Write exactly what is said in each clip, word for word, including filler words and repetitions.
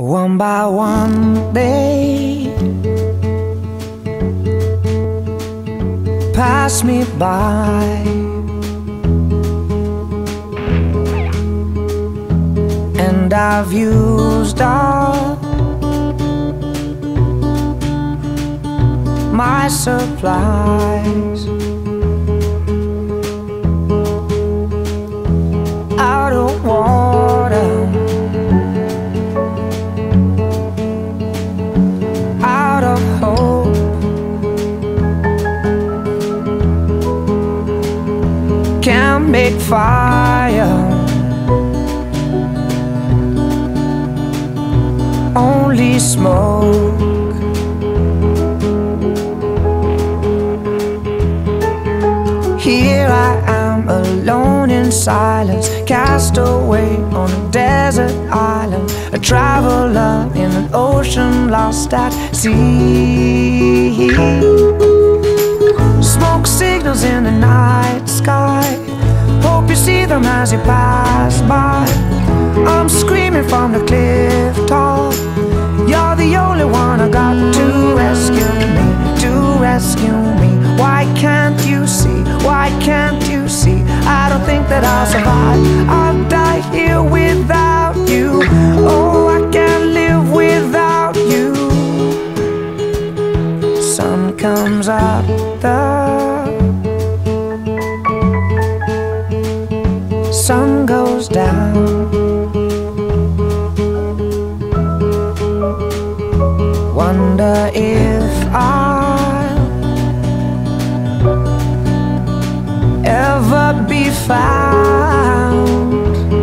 One by one they pass me by, and I've used up my supplies. Out of water, out of hope, can't make fire, only smoke. Here I am, alone in silence, cast away on a desert island, a traveler in an ocean lost at sea. Smoke signals in the night sky, hope you see them as you pass by. I'm screaming from the cliff top, you're the only one I got to rescue me, to rescue me. Why can't you see? Why can't you see? I don't think that I'll survive. I'll die here without you. Oh, I can't live without you. Sun comes up, the sun goes down. Wonder if I'll ever be found.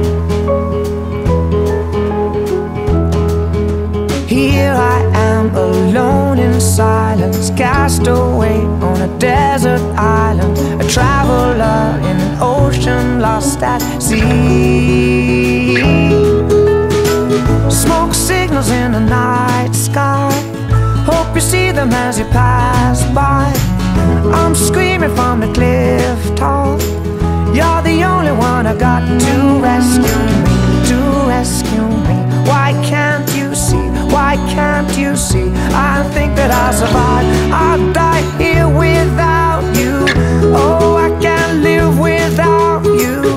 Here I am, alone in silence, cast away on a desert island, a traveler in an ocean lost at sea. Smoke signals in the night sky, hope you see them as you pass by. I'm screaming from the cliff top, you're the only one I got to rescue me, to rescue me. Why can't you see? Why can't you see? I think that I'll survive. I'll die here without you. Oh, I can't live without you.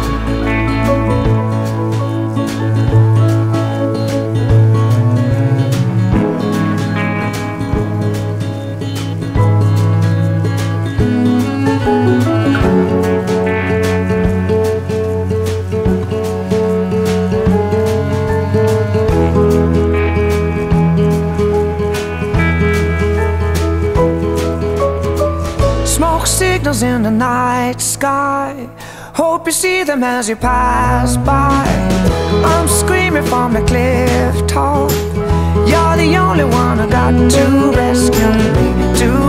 Smoke signals in the night sky, hope you see them as you pass by. I'm screaming from the cliff top, you're the only one I got to rescue me, to